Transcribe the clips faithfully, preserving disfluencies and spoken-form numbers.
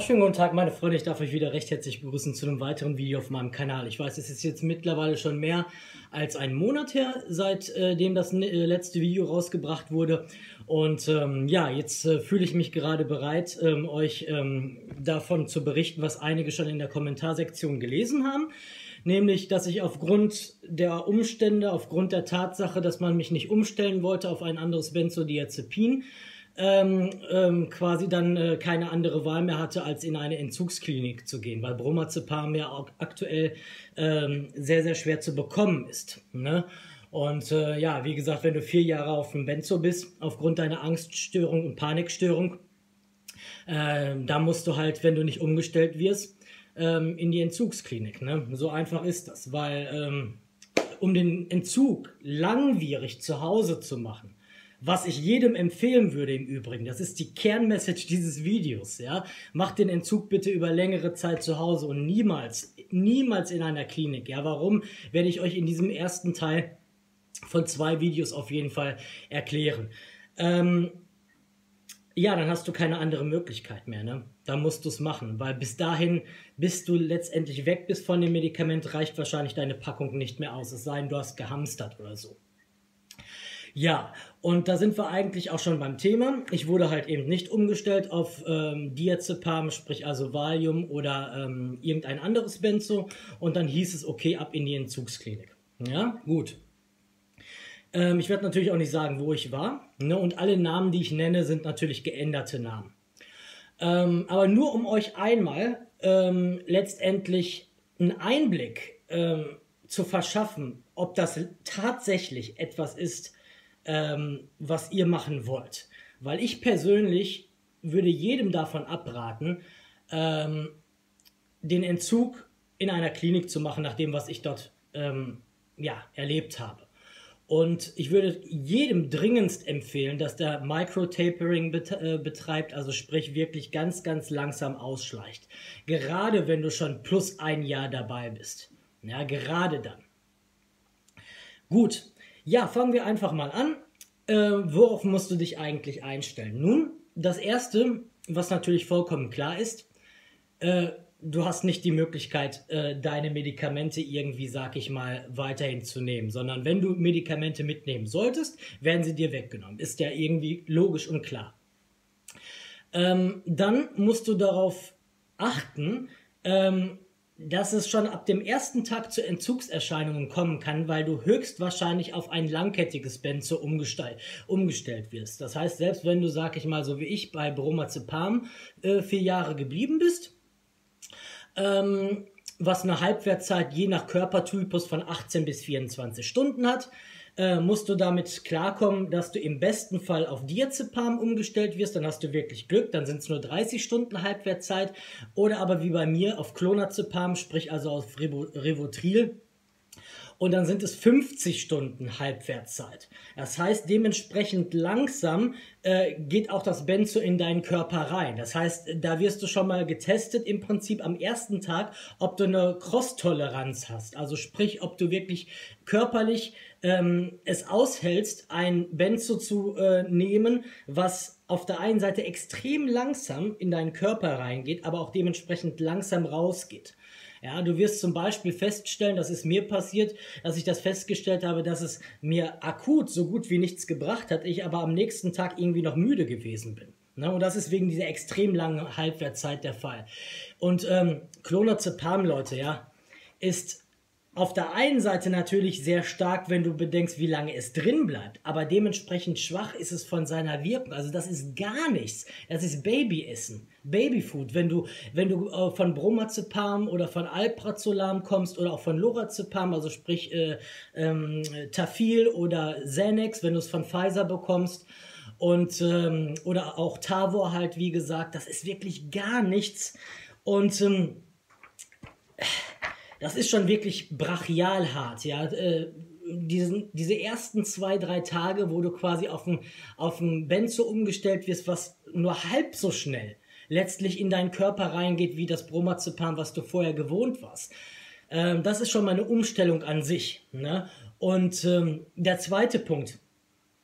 Schönen guten Tag, meine Freunde. Ich darf euch wieder recht herzlich begrüßen zu einem weiteren Video auf meinem Kanal. Ich weiß, es ist jetzt mittlerweile schon mehr als einen Monat her, seitdem das letzte Video rausgebracht wurde. Und ähm, ja, jetzt äh, fühle ich mich gerade bereit, ähm, euch ähm, davon zu berichten, was einige schon in der Kommentarsektion gelesen haben. Nämlich, dass ich aufgrund der Umstände, aufgrund der Tatsache, dass man mich nicht umstellen wollte auf ein anderes Benzodiazepin, Ähm, ähm, quasi dann äh, keine andere Wahl mehr hatte, als in eine Entzugsklinik zu gehen, weil Bromazepam ja auch aktuell ähm, sehr, sehr schwer zu bekommen ist. Ne? Und äh, ja, wie gesagt, wenn du vier Jahre auf dem Benzo bist, aufgrund deiner Angststörung und Panikstörung, äh, da musst du halt, wenn du nicht umgestellt wirst, ähm, in die Entzugsklinik. Ne? So einfach ist das, weil ähm, um den Entzug langwierig zu Hause zu machen, was ich jedem empfehlen würde im Übrigen, das ist die Kernmessage dieses Videos, ja. Macht den Entzug bitte über längere Zeit zu Hause und niemals, niemals in einer Klinik, ja. Warum, werde ich euch in diesem ersten Teil von zwei Videos auf jeden Fall erklären. Ähm, ja, dann hast du keine andere Möglichkeit mehr, ne. Da musst du es machen, weil bis dahin, bis du letztendlich weg bist von dem Medikament, reicht wahrscheinlich deine Packung nicht mehr aus, es sei denn, du hast gehamstert oder so. Ja, und da sind wir eigentlich auch schon beim Thema. Ich wurde halt eben nicht umgestellt auf ähm, Diazepam, sprich also Valium oder ähm, irgendein anderes Benzo. Und dann hieß es, okay, ab in die Entzugsklinik. Ja, gut. Ähm, ich werde natürlich auch nicht sagen, wo ich war. Ne? Und alle Namen, die ich nenne, sind natürlich geänderte Namen. Ähm, aber nur um euch einmal ähm, letztendlich einen Einblick ähm, zu verschaffen, ob das tatsächlich etwas ist, Ähm, was ihr machen wollt. Weil ich persönlich würde jedem davon abraten, ähm, den Entzug in einer Klinik zu machen, nach dem, was ich dort ähm, ja, erlebt habe. Und ich würde jedem dringendst empfehlen, dass der Microtapering bet äh, betreibt, also sprich wirklich ganz, ganz langsam ausschleicht. Gerade wenn du schon plus ein Jahr dabei bist. Ja, gerade dann. Gut. Ja, fangen wir einfach mal an. Äh, worauf musst du dich eigentlich einstellen? Nun, das Erste, was natürlich vollkommen klar ist, äh, du hast nicht die Möglichkeit, äh, deine Medikamente irgendwie, sag ich mal, weiterhin zu nehmen, sondern wenn du Medikamente mitnehmen solltest, werden sie dir weggenommen. Ist ja irgendwie logisch und klar. Ähm, dann musst du darauf achten, ähm, dass es schon ab dem ersten Tag zu Entzugserscheinungen kommen kann, weil du höchstwahrscheinlich auf ein langkettiges Benzo umgestellt, umgestellt wirst. Das heißt, selbst wenn du, sag ich mal, so wie ich bei Bromazepam äh, vier Jahre geblieben bist, ähm, was eine Halbwertszeit je nach Körpertypus von achtzehn bis vierundzwanzig Stunden hat, äh, musst du damit klarkommen, dass du im besten Fall auf Diazepam umgestellt wirst, dann hast du wirklich Glück, dann sind es nur dreißig Stunden Halbwertszeit, oder aber wie bei mir auf Clonazepam, sprich also auf Rivotril, und dann sind es fünfzig Stunden Halbwertszeit. Das heißt, dementsprechend langsam äh, geht auch das Benzo in deinen Körper rein. Das heißt, da wirst du schon mal getestet, im Prinzip am ersten Tag, ob du eine Cross-Toleranz hast. Also sprich, ob du wirklich körperlich ähm, es aushältst, ein Benzo zu äh, nehmen, was auf der einen Seite extrem langsam in deinen Körper reingeht, aber auch dementsprechend langsam rausgeht. Ja, du wirst zum Beispiel feststellen, das ist mir passiert, dass ich das festgestellt habe, dass es mir akut so gut wie nichts gebracht hat, ich aber am nächsten Tag irgendwie noch müde gewesen bin. Ne? Und das ist wegen dieser extrem langen Halbwertszeit der Fall. Und ähm, Clonazepam, Leute, ja, ist auf der einen Seite natürlich sehr stark, wenn du bedenkst, wie lange es drin bleibt, aber dementsprechend schwach ist es von seiner Wirkung. Also das ist gar nichts. Das ist Babyessen, Babyfood. Wenn du, wenn du äh, von Bromazepam oder von Alprazolam kommst oder auch von Lorazepam, also sprich äh, ähm, Tafil oder Xanax, wenn du es von Pfizer bekommst, und ähm, oder auch Tavor halt, wie gesagt, das ist wirklich gar nichts. Und ähm, das ist schon wirklich brachial hart, ja. Äh, diesen, diese ersten zwei, drei Tage, wo du quasi auf ein, auf ein Benzo umgestellt wirst, was nur halb so schnell letztlich in deinen Körper reingeht, wie das Bromazepam, was du vorher gewohnt warst. Ähm, das ist schon mal eine Umstellung an sich. Ne? Und ähm, der zweite Punkt,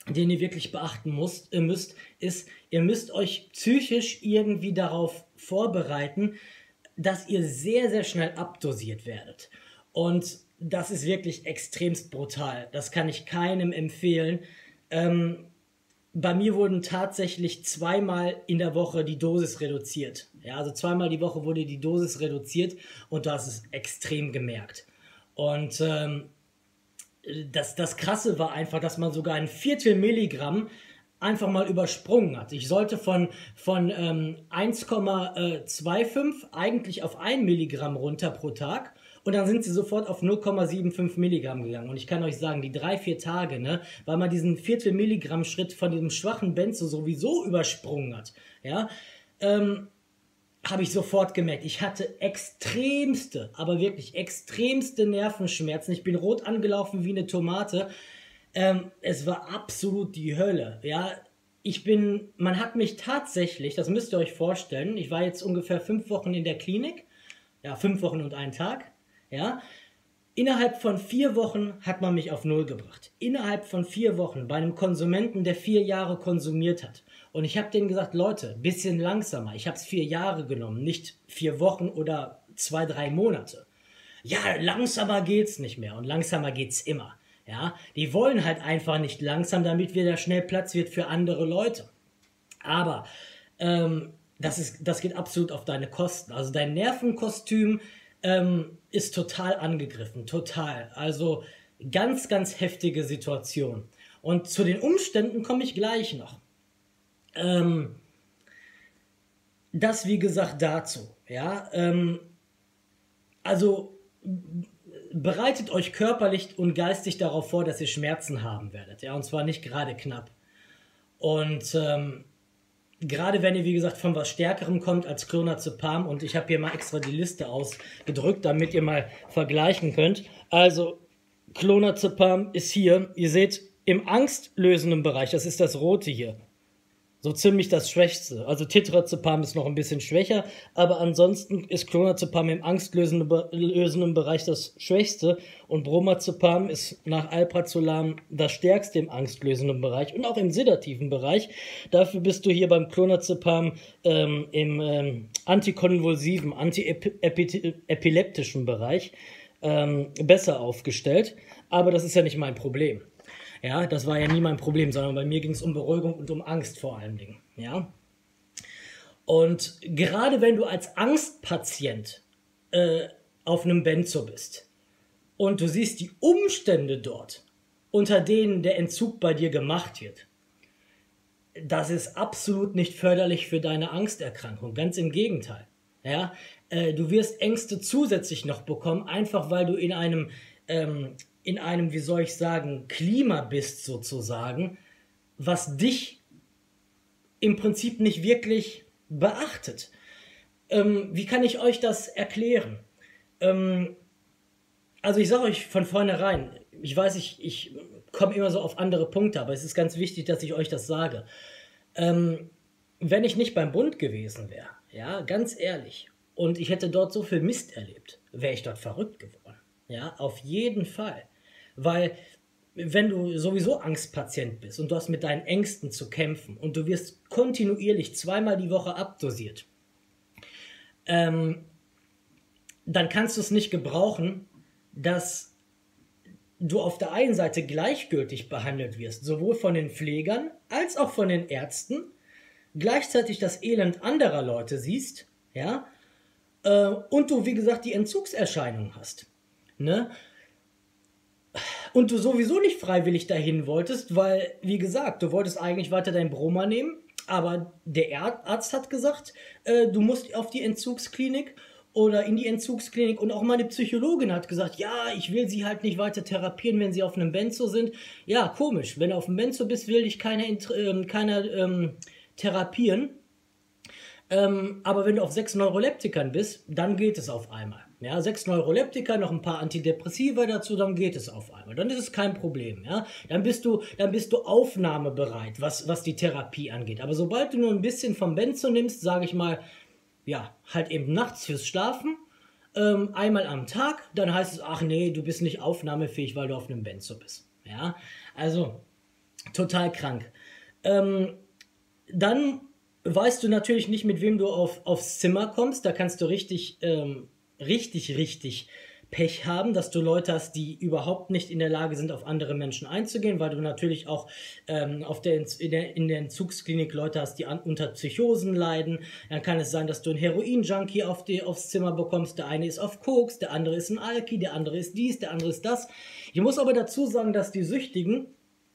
den ihr wirklich beachten müsst, äh, müsst, ist, ihr müsst euch psychisch irgendwie darauf vorbereiten, dass ihr sehr, sehr schnell abdosiert werdet. Und das ist wirklich extremst brutal. Das kann ich keinem empfehlen. Ähm, bei mir wurden tatsächlich zweimal in der Woche die Dosis reduziert. Ja, also zweimal die Woche wurde die Dosis reduziert und du hast es extrem gemerkt. Und ähm, das, das Krasse war einfach, dass man sogar ein Viertel Milligramm einfach mal übersprungen hat. Ich sollte von, von ähm, eins Komma fünfundzwanzig eigentlich auf ein Milligramm runter pro Tag und dann sind sie sofort auf null Komma fünfundsiebzig Milligramm gegangen. Und ich kann euch sagen, die drei, vier Tage, ne, weil man diesen Viertel Milligramm Schritt von diesem schwachen Benzo sowieso übersprungen hat, ja, ähm, habe ich sofort gemerkt. Ich hatte extremste, aber wirklich extremste Nervenschmerzen. Ich bin rot angelaufen wie eine Tomate. Ähm, es war absolut die Hölle. Ja, ich bin, man hat mich tatsächlich, das müsst ihr euch vorstellen, ich war jetzt ungefähr fünf Wochen in der Klinik. Ja, fünf Wochen und einen Tag. Ja, innerhalb von vier Wochen hat man mich auf Null gebracht. Innerhalb von vier Wochen bei einem Konsumenten, der vier Jahre konsumiert hat. Und ich habe denen gesagt, Leute, bisschen langsamer. Ich habe es vier Jahre genommen, nicht vier Wochen oder zwei, drei Monate. Ja, langsamer geht's nicht mehr und langsamer geht's immer. Ja, die wollen halt einfach nicht langsam, damit wieder schnell Platz wird für andere Leute. Aber ähm, das ist, das geht absolut auf deine Kosten. Also dein Nervenkostüm ähm, ist total angegriffen, total. Also ganz, ganz heftige Situation. Und zu den Umständen komme ich gleich noch. Ähm, das, wie gesagt, dazu, ja, ähm, also bereitet euch körperlich und geistig darauf vor, dass ihr Schmerzen haben werdet, ja, und zwar nicht gerade knapp. Und ähm, gerade wenn ihr, wie gesagt, von was Stärkerem kommt als Clonazepam, und ich habe hier mal extra die Liste ausgedrückt, damit ihr mal vergleichen könnt. Also, Clonazepam ist hier, ihr seht, im angstlösenden Bereich, das ist das rote hier, so ziemlich das Schwächste. Also Titrazepam ist noch ein bisschen schwächer, aber ansonsten ist Clonazepam im angstlösenden Bereich das Schwächste und Bromazepam ist nach Alprazolam das Stärkste im angstlösenden Bereich und auch im sedativen Bereich. Dafür bist du hier beim Clonazepam ähm, im ähm, antikonvulsiven, antiepileptischen Bereich ähm, besser aufgestellt, aber das ist ja nicht mein Problem. Ja, das war ja nie mein Problem, sondern bei mir ging es um Beruhigung und um Angst vor allen Dingen. Ja? Und gerade wenn du als Angstpatient äh, auf einem Benzo bist und du siehst die Umstände dort, unter denen der Entzug bei dir gemacht wird, das ist absolut nicht förderlich für deine Angsterkrankung. Ganz im Gegenteil. Ja? Äh, du wirst Ängste zusätzlich noch bekommen, einfach weil du in einem... Ähm, in einem, wie soll ich sagen, Klima bist sozusagen, was dich im Prinzip nicht wirklich beachtet. Ähm, wie kann ich euch das erklären? Ähm, also ich sage euch von vornherein, ich weiß, ich, ich komme immer so auf andere Punkte, aber es ist ganz wichtig, dass ich euch das sage. Ähm, wenn ich nicht beim Bund gewesen wäre, ja, ganz ehrlich, und ich hätte dort so viel Mist erlebt, wäre ich dort verrückt geworden. Ja, auf jeden Fall. Weil, wenn du sowieso Angstpatient bist und du hast mit deinen Ängsten zu kämpfen und du wirst kontinuierlich zweimal die Woche abdosiert, ähm, dann kannst du es nicht gebrauchen, dass du auf der einen Seite gleichgültig behandelt wirst, sowohl von den Pflegern als auch von den Ärzten, gleichzeitig das Elend anderer Leute siehst, ja, äh, und du, wie gesagt, die Entzugserscheinungen hast, ne? Und du sowieso nicht freiwillig dahin wolltest, weil, wie gesagt, du wolltest eigentlich weiter dein Broma nehmen, aber der Arzt hat gesagt, äh, du musst auf die Entzugsklinik oder in die Entzugsklinik, und auch meine Psychologin hat gesagt, ja, ich will sie halt nicht weiter therapieren, wenn sie auf einem Benzo sind. Ja, komisch, wenn du auf einem Benzo bist, will dich keiner, äh, keiner ähm, therapieren. Ähm, aber wenn du auf sechs Neuroleptikern bist, dann geht es auf einmal. Ja, sechs Neuroleptika, noch ein paar Antidepressiva dazu, dann geht es auf einmal. Dann ist es kein Problem. Ja? Dann bist du, dann bist du aufnahmebereit, was, was die Therapie angeht. Aber sobald du nur ein bisschen vom Benzo nimmst, sage ich mal, ja, halt eben nachts fürs Schlafen, ähm, einmal am Tag, dann heißt es, ach nee, du bist nicht aufnahmefähig, weil du auf einem Benzo bist. Ja, also Total krank. Ähm, dann weißt du natürlich nicht, mit wem du auf, aufs Zimmer kommst. Da kannst du richtig, ähm, richtig, richtig Pech haben, dass du Leute hast, die überhaupt nicht in der Lage sind, auf andere Menschen einzugehen, weil du natürlich auch ähm, auf der, in, der, in der Entzugsklinik Leute hast, die an, unter Psychosen leiden. Dann kann es sein, dass du einen Heroin-Junkie auf die, aufs Zimmer bekommst. Der eine ist auf Koks, der andere ist ein Alki, der andere ist dies, der andere ist das. Ich muss aber dazu sagen, dass die Süchtigen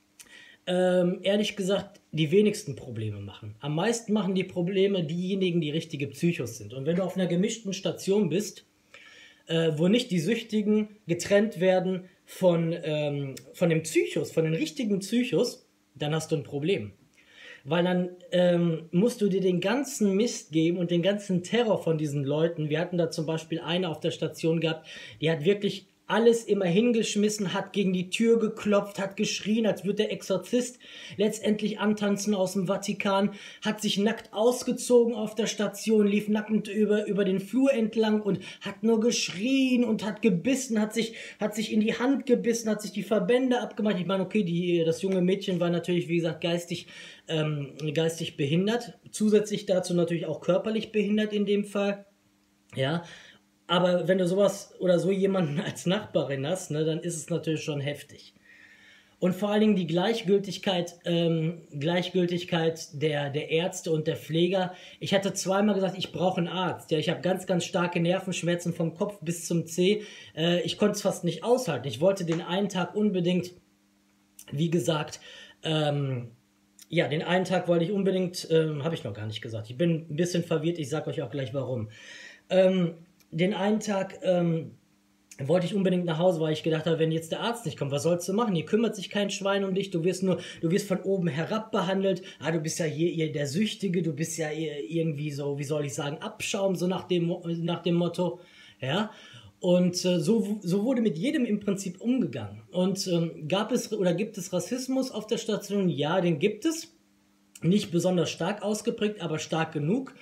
ähm, ehrlich gesagt die wenigsten Probleme machen. Am meisten machen die Probleme diejenigen, die richtige Psychos sind. Und wenn du auf einer gemischten Station bist, äh, wo nicht die Süchtigen getrennt werden von, ähm, von den Psychos, von den richtigen Psychos, dann hast du ein Problem. Weil dann ähm, musst du dir den ganzen Mist geben und den ganzen Terror von diesen Leuten. Wir hatten da zum Beispiel eine auf der Station gehabt, die hat wirklich alles immer hingeschmissen, hat gegen die Tür geklopft, hat geschrien, als würde der Exorzist letztendlich antanzen aus dem Vatikan, hat sich nackt ausgezogen auf der Station, lief nackend über, über den Flur entlang und hat nur geschrien und hat gebissen, hat sich, hat sich in die Hand gebissen, hat sich die Verbände abgemacht. Ich meine, okay, die, das junge Mädchen war natürlich, wie gesagt, geistig, ähm, geistig behindert, zusätzlich dazu natürlich auch körperlich behindert in dem Fall, ja. Aber wenn du sowas oder so jemanden als Nachbarin hast, ne, dann ist es natürlich schon heftig. Und vor allen Dingen die Gleichgültigkeit, ähm, Gleichgültigkeit der, der Ärzte und der Pfleger. Ich hatte zweimal gesagt, ich brauche einen Arzt. Ja, ich habe ganz, ganz starke Nervenschmerzen vom Kopf bis zum Zeh. Äh, ich konnte es fast nicht aushalten. Ich wollte den einen Tag unbedingt, wie gesagt, ähm, ja, den einen Tag wollte ich unbedingt, ähm, habe ich noch gar nicht gesagt. Ich bin ein bisschen verwirrt, ich sage euch auch gleich warum. Ähm, Den einen Tag ähm, wollte ich unbedingt nach Hause, weil ich gedacht habe, wenn jetzt der Arzt nicht kommt, was sollst du machen? Hier kümmert sich kein Schwein um dich, du wirst nur, du wirst von oben herab behandelt. Ah, du bist ja hier, hier der Süchtige, du bist ja irgendwie so, wie soll ich sagen, Abschaum, so nach dem, nach dem Motto, ja. Und äh, so, so wurde mit jedem im Prinzip umgegangen. Und ähm, gab es oder gibt es Rassismus auf der Station? Ja, den gibt es. Nicht besonders stark ausgeprägt, aber stark genug,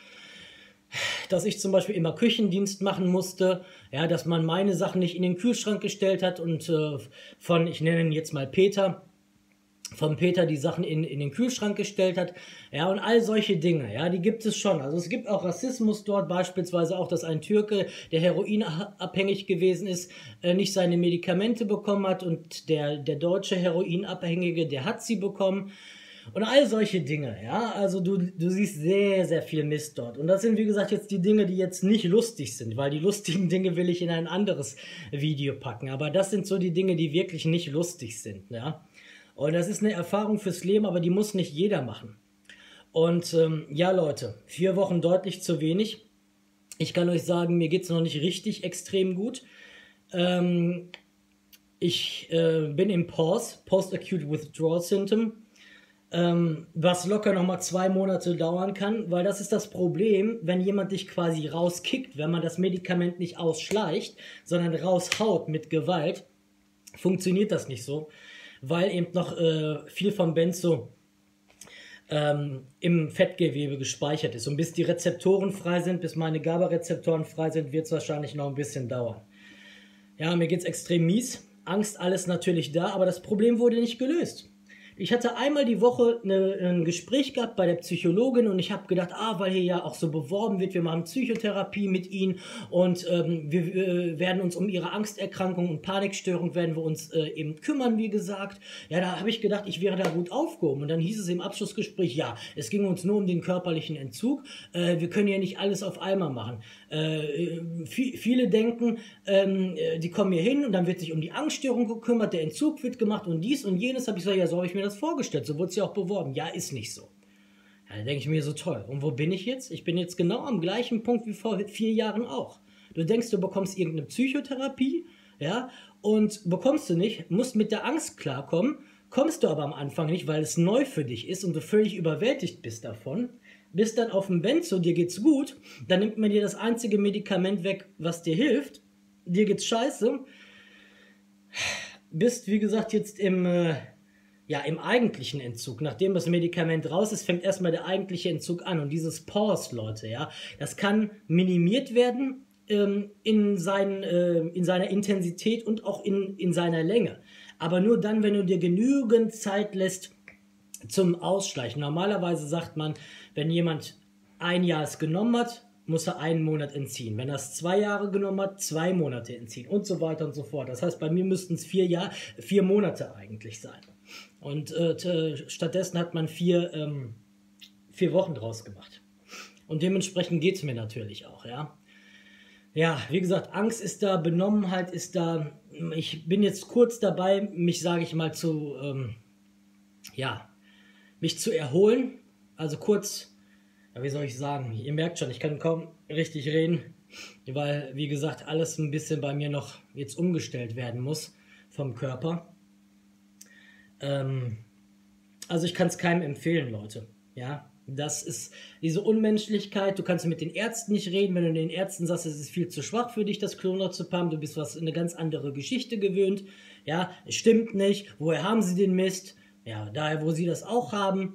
dass ich zum Beispiel immer Küchendienst machen musste, ja, dass man meine Sachen nicht in den Kühlschrank gestellt hat und äh, von, ich nenne ihn jetzt mal Peter, von Peter die Sachen in, in den Kühlschrank gestellt hat, ja, und all solche Dinge, ja, die gibt es schon. Also es gibt auch Rassismus dort, beispielsweise auch, dass ein Türke, der heroinabhängig gewesen ist, äh, nicht seine Medikamente bekommen hat und der, der deutsche Heroinabhängige, der hat sie bekommen. Und all solche Dinge, ja, also du, du siehst sehr, sehr viel Mist dort. Und das sind, wie gesagt, jetzt die Dinge, die jetzt nicht lustig sind, weil die lustigen Dinge will ich in ein anderes Video packen. Aber das sind so die Dinge, die wirklich nicht lustig sind, ja. Und das ist eine Erfahrung fürs Leben, aber die muss nicht jeder machen. Und ähm, ja, Leute, vier Wochen deutlich zu wenig. Ich kann euch sagen, mir geht es noch nicht richtig extrem gut. Ähm, ich äh, bin im P A W S, Post-Acute Withdrawal Symptom. Ähm, was locker nochmal zwei Monate dauern kann, weil das ist das Problem, wenn jemand dich quasi rauskickt, wenn man das Medikament nicht ausschleicht, sondern raushaut mit Gewalt, funktioniert das nicht so, weil eben noch äh, viel vom Benzo ähm, im Fettgewebe gespeichert ist. Und bis die Rezeptoren frei sind, bis meine GABA-Rezeptoren frei sind, wird es wahrscheinlich noch ein bisschen dauern. Ja, mir geht's extrem mies, Angst, alles natürlich da, aber das Problem wurde nicht gelöst. Ich hatte einmal die Woche eine, ein Gespräch gehabt bei der Psychologin und ich habe gedacht, ah, weil hier ja auch so beworben wird, wir machen Psychotherapie mit ihnen und ähm, wir äh, werden uns um ihre Angsterkrankung und Panikstörung werden wir uns äh, eben kümmern, wie gesagt. Ja, da habe ich gedacht, ich wäre da gut aufgehoben. Und dann hieß es im Abschlussgespräch, ja, es ging uns nur um den körperlichen Entzug. Äh, wir können ja nicht alles auf einmal machen. Äh, viele denken, ähm, die kommen hier hin und dann wird sich um die Angststörung gekümmert, der Entzug wird gemacht und dies und jenes. Habe ich gesagt, ja, so habe ich mir das vorgestellt, so wurde es ja auch beworben. Ja, ist nicht so. Ja, da denke ich mir so, toll. Und wo bin ich jetzt? Ich bin jetzt genau am gleichen Punkt wie vor vier Jahren auch. Du denkst, du bekommst irgendeine Psychotherapie, ja, und bekommst du nicht, musst mit der Angst klarkommen, kommst du aber am Anfang nicht, weil es neu für dich ist und du völlig überwältigt bist davon. Bist dann auf dem Benzo, dir geht's gut, dann nimmt man dir das einzige Medikament weg, was dir hilft, dir geht's scheiße, bist, wie gesagt, jetzt im, äh, ja, im eigentlichen Entzug. Nachdem das Medikament raus ist, fängt erstmal der eigentliche Entzug an. Und dieses Pause, Leute, ja, das kann minimiert werden ähm, in, seinen, äh, in seiner Intensität und auch in, in seiner Länge. Aber nur dann, wenn du dir genügend Zeit lässt, zum Ausschleichen. Normalerweise sagt man, wenn jemand ein Jahr es genommen hat, muss er einen Monat entziehen. Wenn er es zwei Jahre genommen hat, zwei Monate entziehen und so weiter und so fort. Das heißt, bei mir müssten es vier Jahr, vier Monate eigentlich sein. Und äh, stattdessen hat man vier, ähm, vier Wochen draus gemacht. Und dementsprechend geht es mir natürlich auch, ja. Ja, wie gesagt, Angst ist da, Benommenheit ist da. Ich bin jetzt kurz dabei, mich, sage ich mal, zu, ähm, ja, mich zu erholen. Also kurz, ja, wie soll ich sagen, ihr merkt schon, ich kann kaum richtig reden, weil, wie gesagt, alles ein bisschen bei mir noch jetzt umgestellt werden muss vom Körper. Ähm, also ich kann es keinem empfehlen, Leute, ja. Das ist diese Unmenschlichkeit, du kannst mit den Ärzten nicht reden, wenn du den Ärzten sagst, es ist viel zu schwach für dich, das Clonazepam, du bist was eine ganz andere Geschichte gewöhnt, ja, es stimmt nicht, woher haben sie den Mist? Ja, daher, wo sie das auch haben.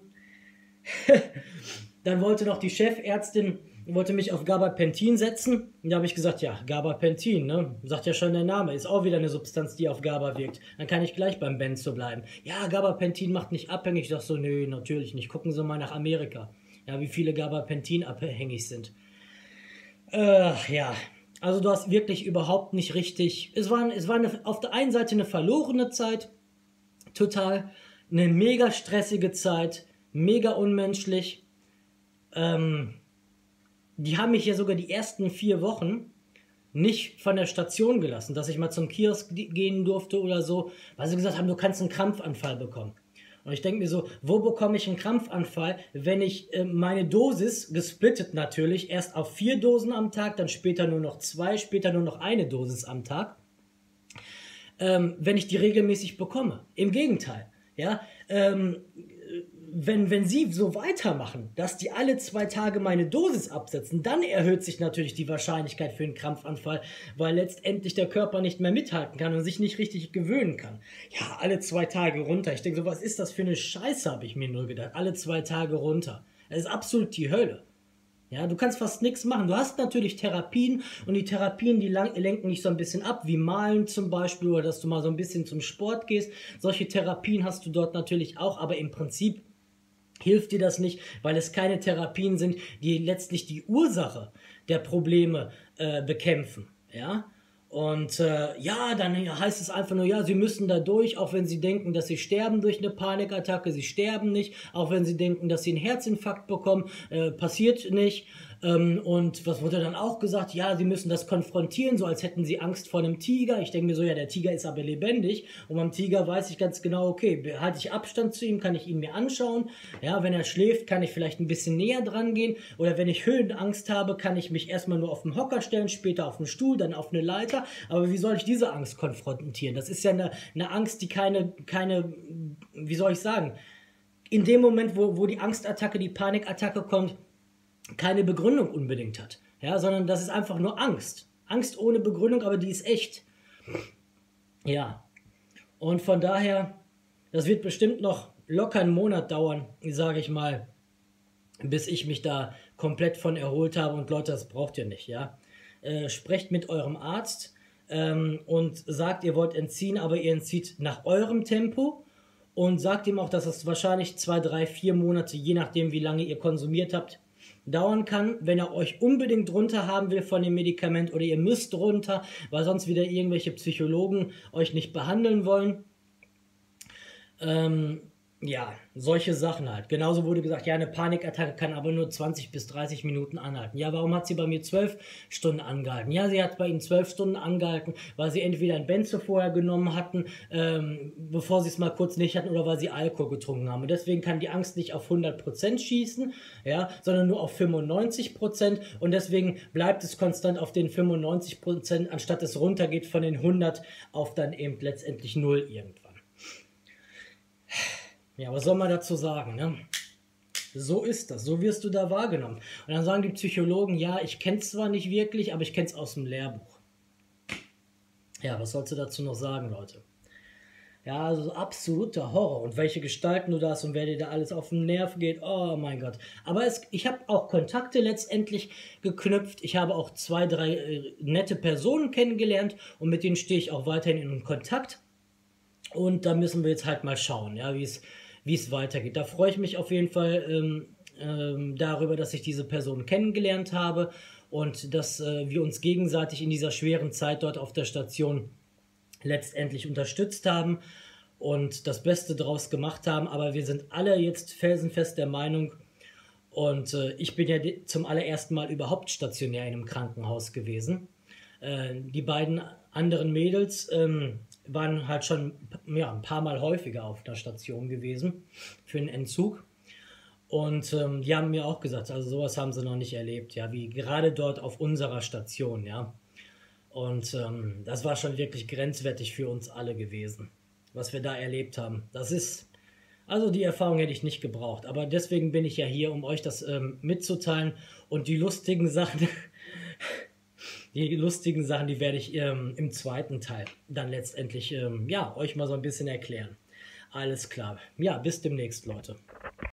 Dann wollte noch die Chefärztin, wollte mich auf Gabapentin setzen. Und da habe ich gesagt, ja, Gabapentin, ne? Sagt ja schon der Name, ist auch wieder eine Substanz, die auf GABA wirkt. Dann kann ich gleich beim Benzo bleiben. Ja, Gabapentin macht nicht abhängig. Ich sage so, nö, natürlich nicht. Gucken Sie mal nach Amerika. Ja, wie viele Gabapentin abhängig sind. Äh, ja, also du hast wirklich überhaupt nicht richtig... Es war, es war eine, auf der einen Seite eine verlorene Zeit, total, eine mega stressige Zeit, mega unmenschlich. Ähm... Die haben mich ja sogar die ersten vier Wochen nicht von der Station gelassen, dass ich mal zum Kiosk gehen durfte oder so, weil sie gesagt haben, du kannst einen Krampfanfall bekommen. Und ich denke mir so, wo bekomme ich einen Krampfanfall, wenn ich äh, meine Dosis, gesplittet natürlich, erst auf vier Dosen am Tag, dann später nur noch zwei, später nur noch eine Dosis am Tag, ähm, wenn ich die regelmäßig bekomme. Im Gegenteil, ja, ähm, Wenn, wenn sie so weitermachen, dass die alle zwei Tage meine Dosis absetzen, dann erhöht sich natürlich die Wahrscheinlichkeit für einen Krampfanfall, weil letztendlich der Körper nicht mehr mithalten kann und sich nicht richtig gewöhnen kann. Ja, alle zwei Tage runter. Ich denke so, was ist das für eine Scheiße, habe ich mir nur gedacht. Alle zwei Tage runter. Das ist absolut die Hölle. Ja, du kannst fast nichts machen. Du hast natürlich Therapien und die Therapien, die lenken dich so ein bisschen ab, wie Malen zum Beispiel oder dass du mal so ein bisschen zum Sport gehst. Solche Therapien hast du dort natürlich auch, aber im Prinzip hilft dir das nicht, weil es keine Therapien sind, die letztlich die Ursache der Probleme äh, bekämpfen. Ja? Und äh, ja, dann heißt es einfach nur, ja, sie müssen da durch, auch wenn sie denken, dass sie sterben durch eine Panikattacke, sie sterben nicht, auch wenn sie denken, dass sie einen Herzinfarkt bekommen, äh, passiert nicht. Ähm, und was wurde dann auch gesagt? Ja, sie müssen das konfrontieren, so als hätten sie Angst vor einem Tiger. Ich denke mir so, ja, der Tiger ist aber lebendig und beim Tiger weiß ich ganz genau, okay, halte ich Abstand zu ihm, kann ich ihn mir anschauen. Ja, wenn er schläft, kann ich vielleicht ein bisschen näher dran gehen. Oder wenn ich Höhenangst habe, kann ich mich erstmal nur auf den Hocker stellen, später auf den Stuhl, dann auf eine Leiter. Aber wie soll ich diese Angst konfrontieren? Das ist ja eine, eine Angst, die keine, keine, wie soll ich sagen, in dem Moment, wo, wo die Angstattacke, die Panikattacke kommt, keine Begründung unbedingt hat, ja, sondern das ist einfach nur Angst. Angst ohne Begründung, aber die ist echt. Ja, und von daher, das wird bestimmt noch locker einen Monat dauern, sage ich mal, bis ich mich da komplett von erholt habe. Und Leute, das braucht ihr nicht, ja. Äh, sprecht mit eurem Arzt ähm, und sagt, ihr wollt entziehen, aber ihr entzieht nach eurem Tempo und sagt ihm auch, dass es wahrscheinlich zwei, drei, vier Monate, je nachdem, wie lange ihr konsumiert habt, dauern kann, wenn er euch unbedingt runter haben will von dem Medikament oder ihr müsst runter, weil sonst wieder irgendwelche Psychologen euch nicht behandeln wollen. Ähm, ja, solche Sachen halt. Genauso wurde gesagt, ja, eine Panikattacke kann aber nur zwanzig bis dreißig Minuten anhalten. Ja, warum hat sie bei mir zwölf Stunden angehalten? Ja, sie hat bei ihnen zwölf Stunden angehalten, weil sie entweder ein Benzo vorher genommen hatten, ähm, bevor sie es mal kurz nicht hatten, oder weil sie Alkohol getrunken haben. Und deswegen kann die Angst nicht auf hundert Prozent schießen, ja, sondern nur auf fünfundneunzig Prozent. Und deswegen bleibt es konstant auf den fünfundneunzig Prozent, anstatt es runtergeht von den hundert auf dann eben letztendlich null irgendwann. Ja, was soll man dazu sagen, ne? So ist das, so wirst du da wahrgenommen. Und dann sagen die Psychologen, ja, ich kenne es zwar nicht wirklich, aber ich kenne es aus dem Lehrbuch. Ja, was sollst du dazu noch sagen, Leute? Ja, also absoluter Horror. Und welche Gestalten du da hast und wer dir da alles auf den Nerv geht, oh mein Gott. Aber es, ich habe auch Kontakte letztendlich geknüpft. Ich habe auch zwei, drei äh, nette Personen kennengelernt und mit denen stehe ich auch weiterhin in Kontakt. Und da müssen wir jetzt halt mal schauen, ja, wie es wie es weitergeht. Da freue ich mich auf jeden Fall ähm, ähm, darüber, dass ich diese Person kennengelernt habe und dass äh, wir uns gegenseitig in dieser schweren Zeit dort auf der Station letztendlich unterstützt haben und das Beste draus gemacht haben. Aber wir sind alle jetzt felsenfest der Meinung, und äh, ich bin ja zum allerersten Mal überhaupt stationär in einem Krankenhaus gewesen. Äh, die beiden anderen Mädels ähm, waren halt schon ja, ein paar Mal häufiger auf der Station gewesen für einen Entzug. Und ähm, die haben mir auch gesagt, also sowas haben sie noch nicht erlebt, ja, wie gerade dort auf unserer Station, ja. Und ähm, das war schon wirklich grenzwertig für uns alle gewesen, was wir da erlebt haben. Das ist, also die Erfahrung hätte ich nicht gebraucht, aber deswegen bin ich ja hier, um euch das ähm, mitzuteilen. Und die lustigen Sachen, die lustigen Sachen, die werde ich ähm, im zweiten Teil dann letztendlich, ähm, ja, euch mal so ein bisschen erklären. Alles klar. Ja, bis demnächst, Leute.